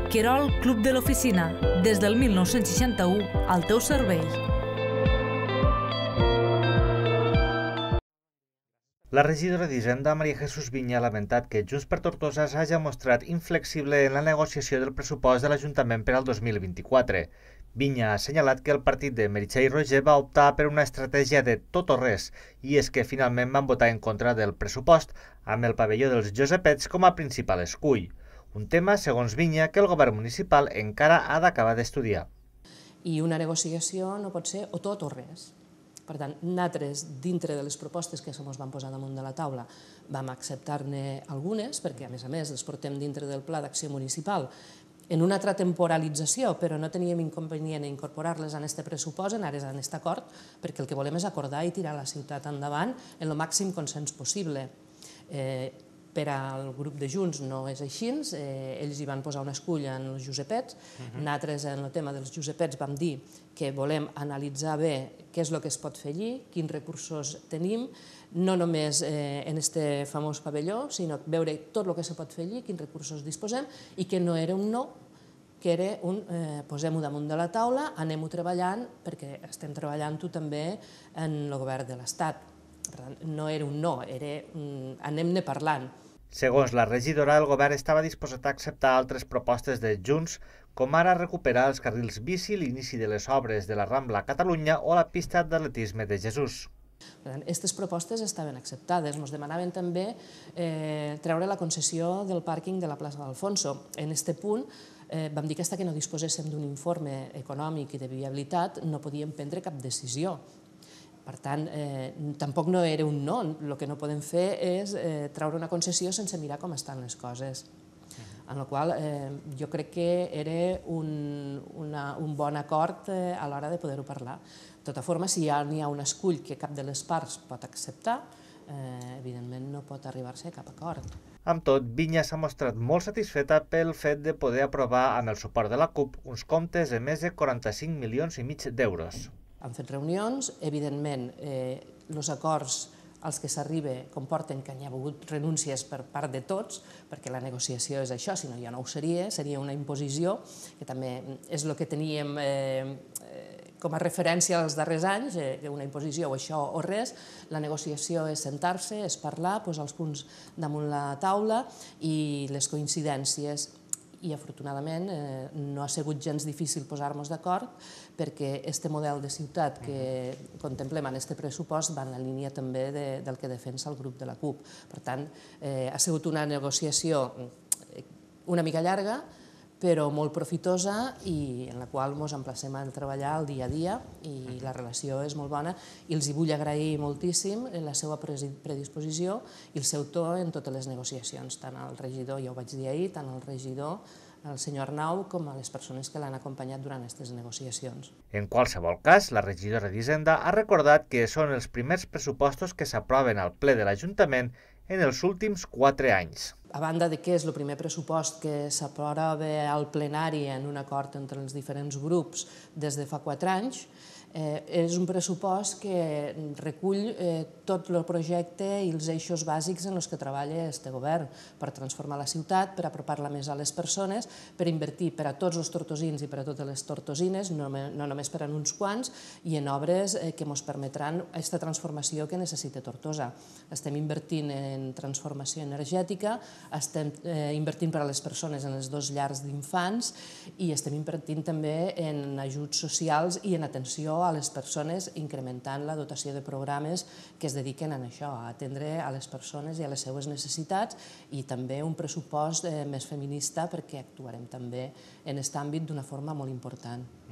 Querol Club de l'Oficina, des del 1961 al teu servei. La regidora d'Hisenda, Maria Jesús Viña, ha lamentat que Junts per Tortosa s'hagi mostrat inflexible en la negociació del pressupost de l'Ajuntament per al 2024. Viña ha assenyalat que el partit de Meritxell Roger va optar per una estratègia de tot o res, i és que finalment van votar en contra del pressupost, amb el pavelló dels Josepets com a principal escull. Un tema, segons Viña, que el govern municipal encara ha d'acabar d'estudiar. I una negociació no pot ser o tot o res. Per tant, nosaltres, dintre de les propostes que ens van posar damunt de la taula, vam acceptar-ne algunes, perquè a més les portem dintre del Pla d'Acció Municipal, en una altra temporalització, però no teníem inconvenient a incorporar-les en aquest pressupost, en aquest acord, perquè el que volem és acordar i tirar la ciutat endavant en el màxim consens possible. Per al grup de Junts no és així, ells hi van posar un escull en els Josepets, nosaltres en el tema dels Josepets vam dir que volem analitzar bé què és el que es pot fer allí, quins recursos tenim, no només en aquest famós pavelló, sinó veure tot el que se pot fer allí, quins recursos disposem, i que no era un no, que era un posem-ho damunt de la taula, anem-ho treballant, perquè estem treballant-ho també en el govern de l'Estat. Per tant, no era un no, era anem-ne parlant. Segons la regidora, el govern estava disposat a acceptar altres propostes de Junts, com ara recuperar els carrils bici, l'inici de les obres de la Rambla a Catalunya o la pista d'atletisme de Jesús. Aquestes propostes estaven acceptades. Ens demanaven també treure la concessió del pàrquing de la plaça d'Alfonso. En aquest punt vam dir que fins que no disposéssim d'un informe econòmic i de viabilitat no podíem prendre cap decisió. Per tant, tampoc no era un no. El que no podem fer és treure una concessió sense mirar com estan les coses. En la qual jo crec que era un bon acord a l'hora de poder-ho parlar. De tota forma, si ja n'hi ha un escull que cap de les parts pot acceptar, evidentment no pot arribar-se a cap acord. Amb tot, Viña s'ha mostrat molt satisfeta pel fet de poder aprovar amb el suport de la CUP uns comptes de més de 45,5 milions d'euros. Hem fet reunions, evidentment els acords als que s'arriba comporten que hi ha hagut renúncies per part de tots, perquè la negociació és això, si no ja no ho seria una imposició, que també és el que teníem com a referència als darrers anys, que una imposició o això o res. La negociació és sentar-se, és parlar, posar els punts damunt la taula i les coincidències. I afortunadament no ha sigut gens difícil posar-nos d'acord perquè aquest model de ciutat que contemplem en aquest pressupost va en la línia també del que defensa el grup de la CUP. Per tant, ha sigut una negociació una mica llarga, però molt profitosa i en la qual ens emplacem a treballar el dia a dia i la relació és molt bona i els vull agrair moltíssim la seva predisposició i el seu to en totes les negociacions, tant al regidor, ja ho vaig dir ahir, tant al regidor, el senyor Arnau, com a les persones que l'han acompanyat durant aquestes negociacions. En qualsevol cas, la regidora d'Hisenda ha recordat que són els primers pressupostos que s'aproven al ple de l'Ajuntament en els últims 4 anys. A banda de que és el primer pressupost que s'aprova al plenari en un acord entre els diferents grups des de fa 4 anys, és un pressupost que recull tot el projecte i els eixos bàsics en els que treballa este govern per transformar la ciutat, per apropar-la més a les persones, per invertir per a tots els tortosins i per a totes les tortosines, no només per a uns quants, i en obres que ens permetran aquesta transformació que necessita Tortosa. Estem invertint en transformació energètica, estem invertint per a les persones en les 2 llars d'infants i estem invertint també en ajuts socials i en atenció a les persones, incrementant la dotació de programes que es dediquen a això, a atendre a les persones i a les seues necessitats, i també un pressupost més feminista perquè actuarem també en aquest àmbit d'una forma molt important.